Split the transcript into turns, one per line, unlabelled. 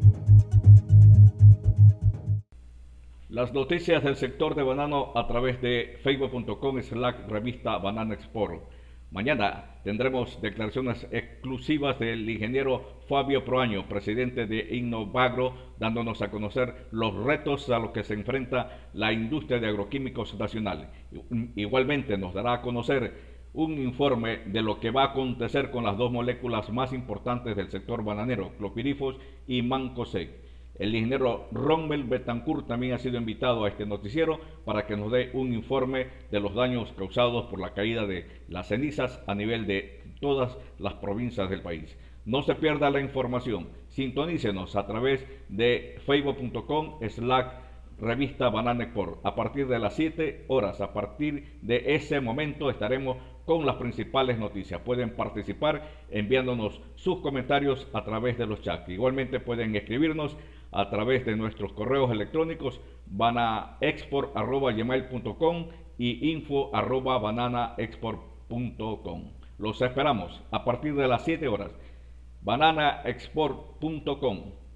Las noticias del sector de banano a través de facebook.com/revista Banana Export. Mañana tendremos declaraciones exclusivas del ingeniero Fabio Proaño, presidente de Innovagro, dándonos a conocer los retos a los que se enfrenta la industria de agroquímicos nacional. Igualmente nos dará a conocer un informe de lo que va a acontecer con las dos moléculas más importantes del sector bananero, clopirifos y mancosec. El ingeniero Rommel Betancourt también ha sido invitado a este noticiero para que nos dé un informe de los daños causados por la caída de las cenizas a nivel de todas las provincias del país. No se pierda la información, sintonícenos a través de facebook.com/revista Banana Export. A partir de las 7 horas, a partir de ese momento estaremos con las principales noticias. Pueden participar enviándonos sus comentarios a través de los chats. Igualmente pueden escribirnos a través de nuestros correos electrónicos banaexport@gmail.com y info@bananaexport.com. Los esperamos a partir de las 7 horas. Bananaexport.com.